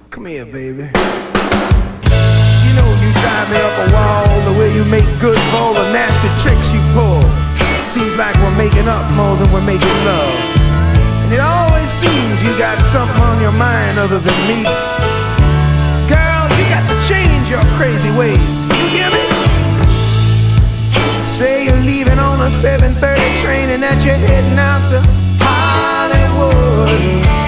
Come here, baby. You know you drive me up a wall, the way you make good for all the nasty tricks you pull. Seems like we're making up more than we're making love. And it always seems you got something on your mind other than me. Girl, you got to change your crazy ways. You hear me? Say you're leaving on a 7:30 train and that you're heading out to Hollywood.